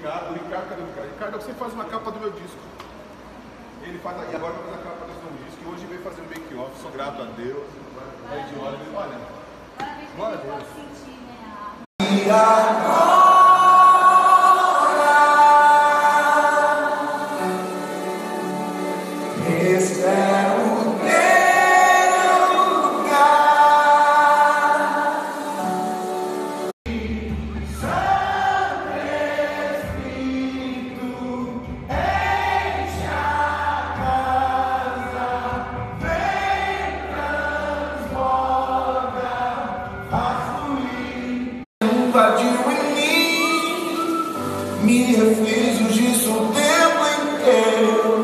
Ricardo, cadê o Ricardo? Ricardo, você faz uma capa do meu disco. Ele faz, e agora vai fazer a capa do meu disco, e hoje veio fazer um make-off, sou grato a Deus. Olha, glória a Deus. Esse é o invadiu em mim, me refez o disso o tempo inteiro.